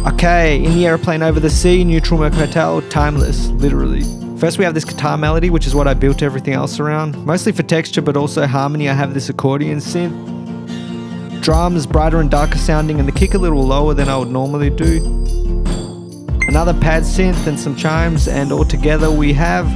Okay, in the aeroplane over the sea, neutral Merc Hotel, timeless, literally. First we have this guitar melody, which is what I built everything else around. Mostly for texture, but also harmony, I have this accordion synth. Drums, brighter and darker sounding, and the kick a little lower than I would normally do. Another pad synth and some chimes, and all together we have